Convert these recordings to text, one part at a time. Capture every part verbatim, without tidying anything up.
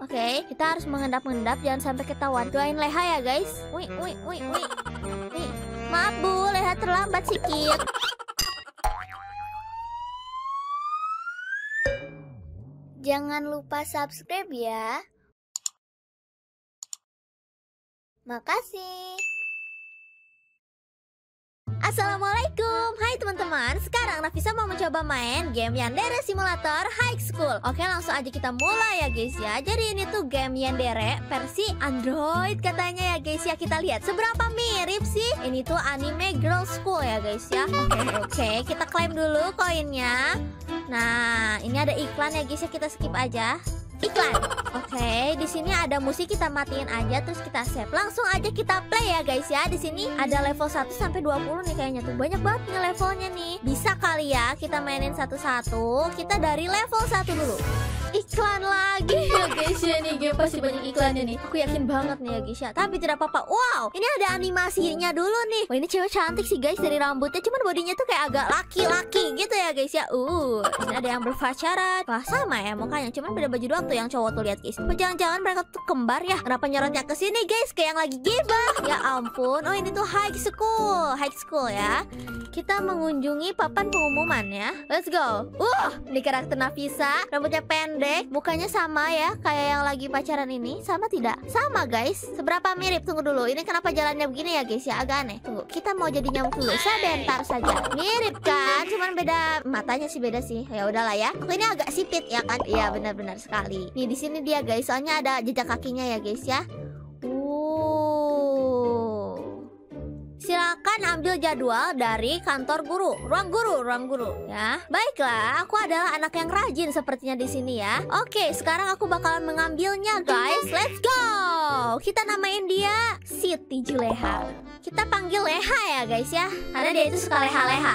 Oke, kita harus mengendap-endap, jangan sampai ketahuan. Doain Leha ya guys. Wih, wih, wih, wih. Nih, maaf Bu, Leha terlambat sedikit. Jangan lupa subscribe ya. Makasih. Assalamualaikum. Hai teman-teman. Sekarang Nafisa mau mencoba main game Yandere Simulator High School. Oke, langsung aja kita mulai ya guys ya. Jadi ini tuh game Yandere versi Android katanya ya guys ya. Kita lihat seberapa mirip sih. Ini tuh anime Girl School ya guys ya. Oke, oke, kita klaim dulu koinnya. Nah, ini ada iklan ya guys ya, kita skip aja. Iklan. Oke, okay, di sini ada musik, kita matiin aja terus kita save. Langsung aja kita play ya guys ya. Di sini ada level satu sampai dua puluh nih kayaknya tuh. Banyak banget nih levelnya nih. Bisa kali ya kita mainin satu-satu. Kita dari level satu dulu. Iklan lagi ya guys ya, nih game pasti banyak iklannya nih. Aku yakin banget nih ya guys ya. Tapi tidak apa-apa. Wow, ini ada animasinya dulu nih. Wah, ini cewek cantik sih guys dari rambutnya. Cuman bodinya tuh kayak agak laki-laki gitu ya guys ya. Uh, ini ada yang berpacaran. Wah, sama ya mukanya. Cuman beda baju doang tuh yang cowok tuh, lihat guys. Oh, jangan-jangan mereka tuh kembar ya. Kenapa nyorotnya ke sini guys? Kayak yang lagi gibah. Ya ampun. Oh, ini tuh high school. High school ya. Kita mengunjungi papan pengumuman ya. Let's go. Uh, ini karakter Nafisa. Rambutnya pendek, mukanya sama ya kayak yang lagi pacaran ini. Sama tidak? Sama guys. Seberapa mirip? Tunggu dulu. Ini kenapa jalannya begini ya guys ya? Agak aneh. Tunggu. Kita mau jadi nyamuk dulu. Sebentar saja. Mirip kan? Cuman beda matanya sih, beda sih. Ya udahlah ya. Oke, ini agak sipit ya kan? Iya, benar-benar sekali. Nih di sini dia guys. Soalnya ada jejak kakinya ya guys ya. Silakan ambil jadwal dari kantor guru, ruang guru, ruang guru. Ya, baiklah. Aku adalah anak yang rajin sepertinya di sini ya. Oke, sekarang aku bakalan mengambilnya, guys. Let's go. Kita namain dia Siti Juleha. Kita panggil Leha ya, guys ya, karena dia itu suka leha-leha.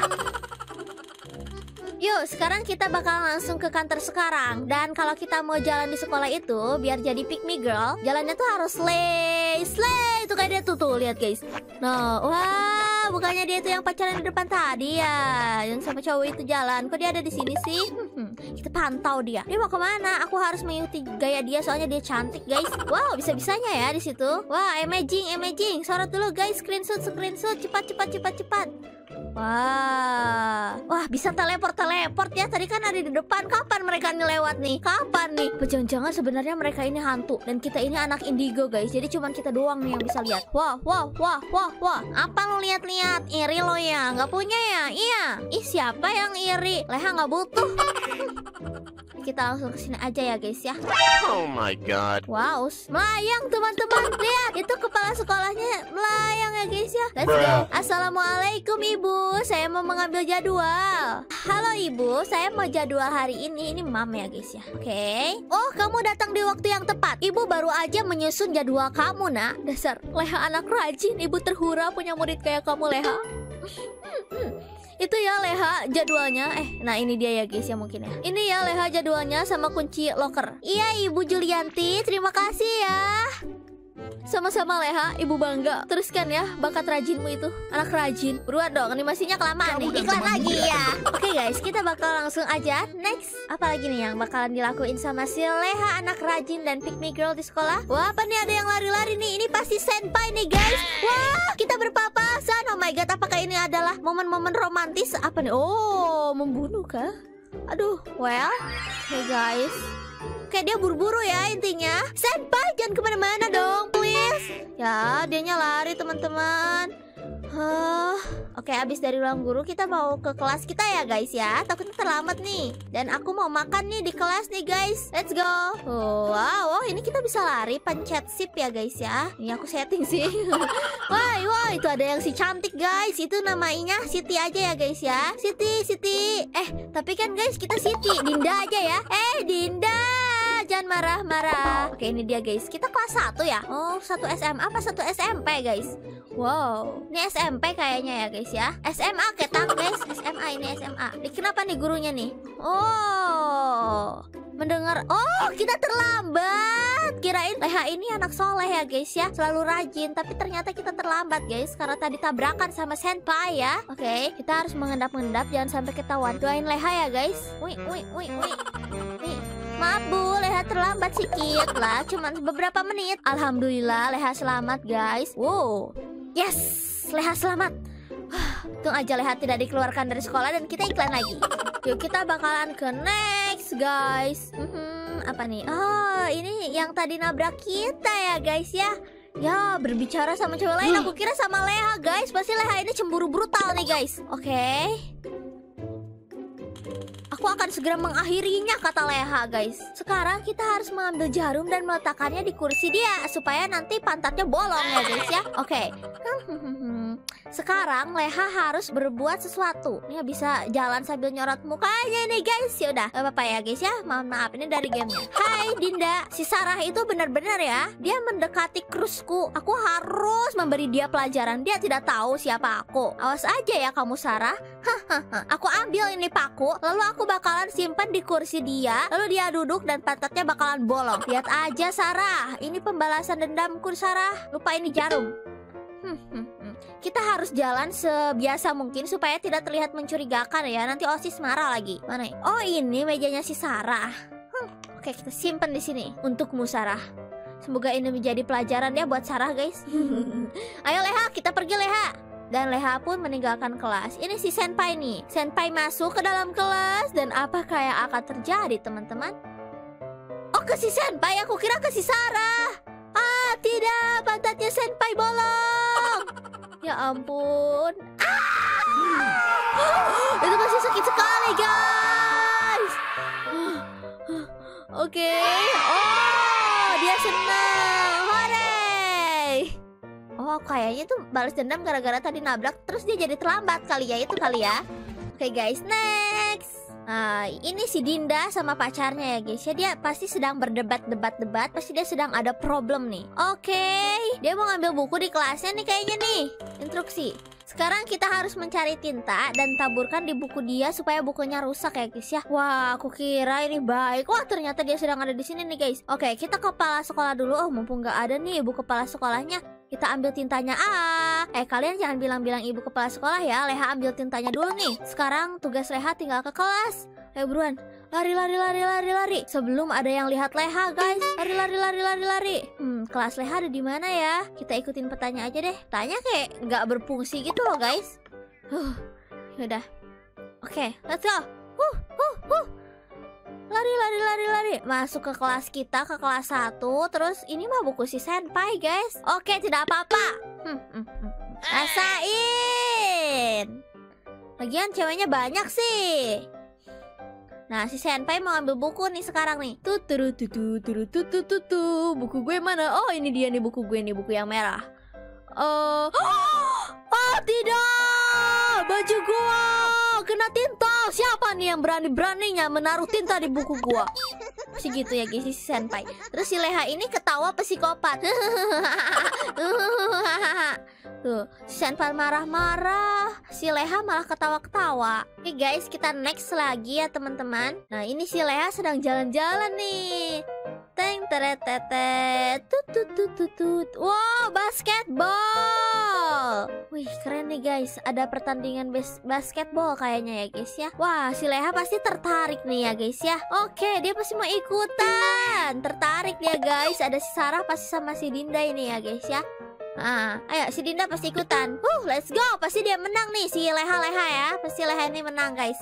Yuk, sekarang kita bakal langsung ke kantor sekarang. Dan kalau kita mau jalan di sekolah itu biar jadi pick me girl, jalannya tuh harus slay, slay. Itu kayak dia tuh, tuh lihat guys. Nah, wah, bukannya dia itu yang pacaran di depan tadi ya, yang sama cowok itu jalan. Kok dia ada di sini sih? Hmm, kita pantau dia. Dia mau kemana? Aku harus mengikuti gaya dia soalnya dia cantik guys. Wow, bisa-bisanya ya di situ. Wah, amazing, amazing. Sorot dulu guys, screenshot, screenshot. Cepat, cepat, cepat, cepat. Wah, wah bisa teleport teleport ya. Tadi kan ada di depan. Kapan mereka nih lewat nih? Kapan nih? Jangan-jangan sebenarnya mereka ini hantu dan kita ini anak indigo guys. Jadi cuman kita doang nih yang bisa lihat. Wah, wah, wah, wah, wah. Apa lo lihat-lihat? Iri lo ya? Nggak punya ya? Iya. Ih, siapa yang iri? Leha nggak butuh. Kita langsung kesini aja ya guys ya. Oh my god. Wow, melayang teman-teman. Lihat, itu kepala sekolahnya melayang ya guys ya. Let's go. Assalamualaikum ibu, saya mau mengambil jadwal. Halo ibu, saya mau jadwal hari ini. Ini mam ya guys ya. Oke, okay. Oh, kamu datang di waktu yang tepat. Ibu baru aja menyusun jadwal kamu nak. Dasar Leha anak rajin. Ibu terhura punya murid kayak kamu Leha. Itu ya Leha jadwalnya. Eh, nah ini dia ya guys ya mungkin ya. Ini ya Leha jadwalnya sama kunci locker. Iya Ibu Julianti, terima kasih ya. Sama-sama Leha, Ibu bangga. Teruskan ya bakat rajinmu itu. Anak rajin. Buruan dong, animasinya kelamaan nih. Iklan lagi ya. Oke guys, kita bakal langsung aja next. Apa lagi nih yang bakalan dilakuin sama si Leha anak rajin dan pick me girl di sekolah? Wah, apa nih ada yang lari-lari nih? Ini pasti senpai nih guys. Wah, kita berpapasan. Oh my god, apakah ini adalah momen-momen romantis? Apa nih? Oh, membunuh kah? Aduh, well, hey guys. Kayak dia buru-buru ya intinya. Senpai, jangan kemana-mana dong, please. Ya, dianya lari teman-teman. Huh. Oke, abis dari ruang guru kita mau ke kelas kita ya guys ya. Takutnya terlambat nih. Dan aku mau makan nih di kelas nih guys. Let's go. Oh, wow, oh, ini kita bisa lari. Pencet sip ya guys ya. Ini aku setting sih. Wah, wah, itu ada yang si cantik guys. Itu namanya Siti aja ya guys ya. Siti, Siti. Eh, tapi kan guys kita Siti. Dinda aja ya. Eh, Dinda. Jangan marah-marah. Oke, ini dia guys. Kita kelas satu ya. Oh, satu S M A apa satu S M P guys? Wow, ini S M P kayaknya ya guys ya. S M A ketang guys. S M A ini S M A. Ini kenapa nih gurunya nih? Oh, mendengar. Oh, kita terlambat. Kirain Leha ini anak soleh ya guys ya, selalu rajin. Tapi ternyata kita terlambat guys karena tadi tabrakan sama senpai ya. Oke, kita harus mengendap-endap jangan sampai ketahuan. Doain Leha ya guys. Wih, wih, wih, wih. Nih, maaf Bu, Leha agak terlambat sedikit lah, cuman beberapa menit. Alhamdulillah Leha selamat guys. Wow, yes, Leha selamat. Untung aja Leha tidak dikeluarkan dari sekolah dan kita iklan lagi. Yuk kita bakalan ke next guys. hmm, Apa nih? Oh ini yang tadi nabrak kita ya guys ya. Ya berbicara sama cewek lain, aku kira sama Leha guys. Pasti Leha ini cemburu brutal nih guys. Oke okay. Aku akan segera mengakhirinya, kata Leha guys. Sekarang kita harus mengambil jarum dan meletakkannya di kursi dia supaya nanti pantatnya bolong ya guys ya. Oke okay. Sekarang Leha harus berbuat sesuatu. Ini bisa jalan sambil nyorot mukanya nih guys. Ya udah, apa-apa ya guys ya. Mohon maaf ini dari gamenya. Hai Dinda, si Sarah itu benar-benar ya. Dia mendekati krusku. Aku harus memberi dia pelajaran. Dia tidak tahu siapa aku. Awas aja ya kamu Sarah. Hahaha. Aku ambil ini paku, lalu aku bakalan simpan di kursi dia. Lalu dia duduk dan pantatnya bakalan bolong. Lihat aja Sarah. Ini pembalasan dendamku Sarah. Lupa ini jarum. Hmm, hmm, hmm. Kita harus jalan sebiasa mungkin supaya tidak terlihat mencurigakan ya. Nanti OSIS marah lagi. Mana? Oh ini mejanya si Sarah. Hmm. Oke kita simpan di sini untukmu Sarah. Semoga ini menjadi pelajaran ya buat Sarah guys. Ayo Leha kita pergi Leha. Dan Leha pun meninggalkan kelas. Ini si Senpai nih. Senpai masuk ke dalam kelas. Dan apakah yang akan terjadi teman-teman? Oh ke si Senpai, aku kira ke si Sarah. Ah tidak, pantatnya Senpai bolong. Ya ampun. Ah! Itu masih sakit sekali guys. Oke okay. Oh dia senang. Hore. Oh kayaknya tuh balas dendam gara-gara tadi nabrak. Terus dia jadi terlambat kali ya. Itu kali ya. Oke okay, guys next. Nah, ini si Dinda sama pacarnya ya guys ya. Dia pasti sedang berdebat-debat-debat. Pasti dia sedang ada problem nih. Oke okay. Dia mau ngambil buku di kelasnya nih kayaknya nih. Instruksi. Sekarang kita harus mencari tinta dan taburkan di buku dia supaya bukunya rusak ya guys ya. Wah aku kira ini baik. Wah ternyata dia sedang ada di sini nih guys. Oke okay, kita ke kepala sekolah dulu. Oh mumpung gak ada nih ibu kepala sekolahnya. Kita ambil tintanya. Ah, eh kalian jangan bilang-bilang ibu kepala sekolah ya. Leha ambil tintanya dulu nih. Sekarang tugas Leha tinggal ke kelas. Ayo buruan. Lari lari lari lari lari. Sebelum ada yang lihat Leha guys. Lari lari lari lari lari. Hmm, kelas Leha ada di mana ya? Kita ikutin petanya aja deh. Tanya kayak nggak berfungsi gitu loh guys. Huh, yaudah. Oke, okay, let's go. Huh, huh, huh. Lari lari lari lari. Masuk ke kelas kita, ke kelas satu. Terus ini mah buku si Senpai guys. Oke tidak apa-apa. hmm, hmm, hmm. Rasain. Lagian ceweknya banyak sih. Nah si Senpai mau ambil buku nih sekarang nih. Tuturu tutu turu tutu tutu. Buku gue mana? Oh ini dia nih buku gue nih. Buku yang merah. Uh, oh tidak. Baju gua kena tinta. Siapa nih yang berani-beraninya menaruh tinta di buku gua? Segitu ya guys si Senpai. Terus si Leha ini ketawa psikopat. Tuh, si Senpai marah-marah, si Leha malah ketawa-ketawa. Oke guys, kita next lagi ya teman-teman. Nah, ini si Leha sedang jalan-jalan nih. Teng teret tetet tut tut tut tut tut. Wow, basketball. Wih, keren nih guys. Ada pertandingan bas basketball kayaknya ya guys ya. Wah, si Leha pasti tertarik nih ya guys ya. Oke, dia pasti mau ikutan. Tertarik dia guys. Ada si Sarah pasti sama si Dinda ini ya guys ya. Nah, ayo si Dinda pasti ikutan. Uh, let's go. Pasti dia menang nih si Leha-Leha ya. Pasti Leha ini menang guys.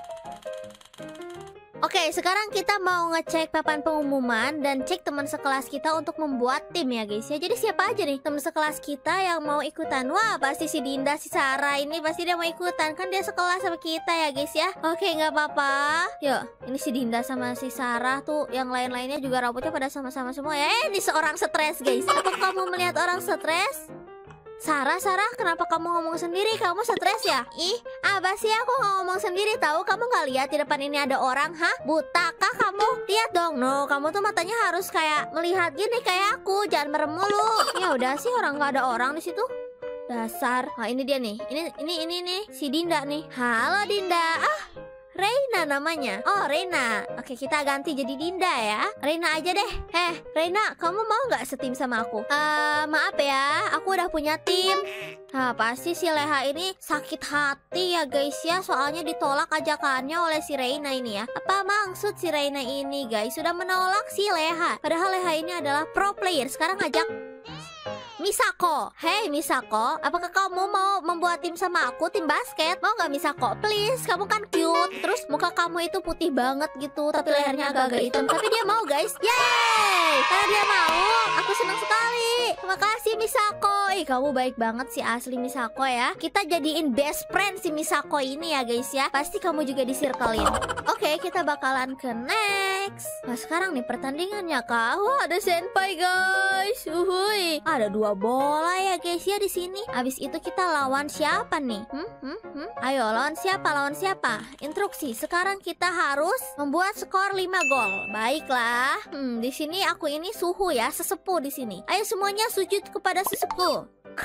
Oke, sekarang kita mau ngecek papan pengumuman dan cek teman sekelas kita untuk membuat tim ya guys ya. Jadi siapa aja nih teman sekelas kita yang mau ikutan? Wah, pasti si Dinda, si Sarah ini pasti dia mau ikutan. Kan dia sekelas sama kita ya guys ya. Oke, nggak apa-apa. Yuk, ini si Dinda sama si Sarah tuh. Yang lain-lainnya juga rambutnya pada sama-sama semua ya. Eh, ini seorang stres guys. Apa kamu melihat orang stres? Sarah, Sarah, kenapa kamu ngomong sendiri? Kamu stres ya? Ih, apa sih aku ngomong sendiri tahu? Kamu nggak lihat di depan ini ada orang? Hah? Butakah kamu? Lihat dong, no. Kamu tuh matanya harus kayak melihat gini kayak aku. Jangan merem mulu. Ya udah sih, orang nggak ada orang di situ. Dasar. Nah, ini dia nih. Ini ini ini nih si Dinda nih. Halo Dinda. Ah, Reina namanya. Oh, Reina. Oke, kita ganti jadi Dinda ya. Reina aja deh. Eh, Reina, kamu mau nggak setim sama aku? Eh, maaf ya, aku udah punya tim. Nah, pasti si Leha ini sakit hati ya guys ya, soalnya ditolak ajakannya oleh si Reina ini ya. Apa maksud si Reina ini guys? Sudah menolak si Leha. Padahal Leha ini adalah pro player. Sekarang ajak Misako. Hey Misako, apakah kamu mau membuat tim sama aku, tim basket? Mau nggak Misako? Please, kamu kan cute. Terus muka kamu itu putih banget gitu, tapi lehernya agak-agak hitam. Tapi dia mau guys. Yeay! Karena dia mau, aku senang sekali. Terima kasih Misako. Ih, kamu baik banget sih asli Misako ya. Kita jadiin best friend si Misako ini ya guys ya. Pasti kamu juga di circle-in. Oke, kita bakalan ke next. Nah sekarang nih pertandingannya kak. Wah, ada senpai guys. Uhuy. Ada dua bola ya guys ya di sini. Abis itu kita lawan siapa nih? Hmm, hmm, hmm. Ayo lawan siapa? Lawan siapa? Instruksi. Sekarang kita harus membuat skor lima gol. Baiklah. Hmm, di sini aku ini suhu ya, sesepuh di sini. Ayo semuanya sujud kepada sesepuh.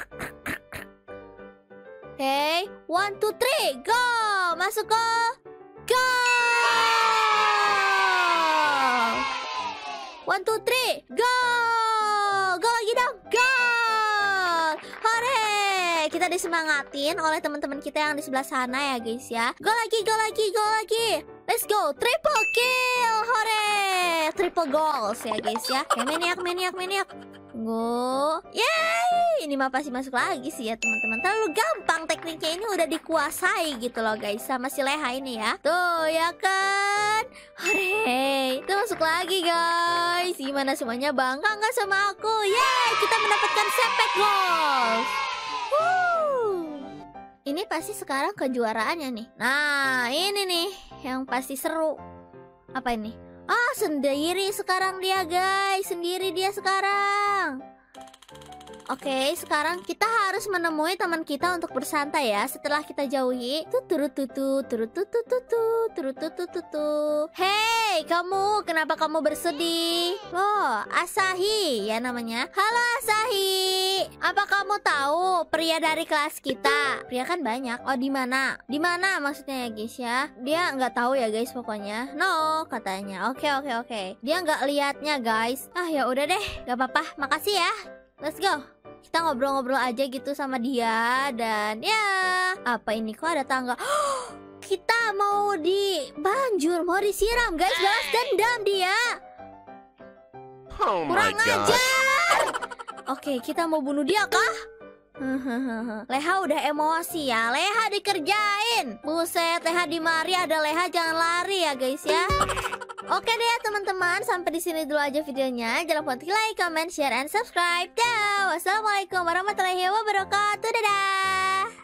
Oke, okay. One, two, three, go! Masuk gol. Go! One, two, three, go! Go lagi dong, go! Hore! Kita disemangatin oleh teman-teman kita yang di sebelah sana ya guys ya. Go lagi, go lagi, go lagi. Let's go, triple kill, hore! Triple goals ya guys ya. Kayak maniak, maniak, maniak. Tunggu. Yeay! Ini mah pasti masuk lagi sih ya teman-teman. Terlalu gampang tekniknya, ini udah dikuasai gitu loh guys sama si Leha ini ya. Tuh ya kan. Hore! Kita masuk lagi guys. Gimana semuanya, bangga nggak sama aku? Yeay! Kita mendapatkan sepet goals. Woo! Ini pasti sekarang kejuaraannya nih. Nah ini nih yang pasti seru. Apa ini? Ah, sendiri sekarang dia guys. Sendiri dia sekarang. Oke, sekarang kita harus menemui teman kita untuk bersantai ya. Setelah kita jauhi, tuturututu, turutututu, turutututu. Hey, kamu, kenapa kamu bersedih? Loh, Asahi ya namanya. Halo Asahi. Apa kamu tahu pria dari kelas kita? Pria kan banyak. Oh, di mana? Di mana maksudnya ya guys ya? Dia nggak tahu ya guys pokoknya. No, katanya. Oke, oke, oke. Dia nggak liatnya guys. Ah, ya udah deh, nggak apa-apa. Makasih ya. Let's go. Kita ngobrol-ngobrol aja gitu sama dia. Dan ya, apa ini kok ada tangga? Kita mau di banjur, mau disiram guys. Balas dendam dia. Oh Kurang my God. ajar. Oke, kita mau bunuh dia kah? Leha udah emosi ya. Leha dikerjain. Buset, Leha dimari, ada Leha jangan lari ya guys ya. Oke deh ya teman-teman, sampai di sini dulu aja videonya. Jangan lupa untuk like, comment, share, and subscribe. Dah. Wassalamualaikum warahmatullahi wabarakatuh. Dadah.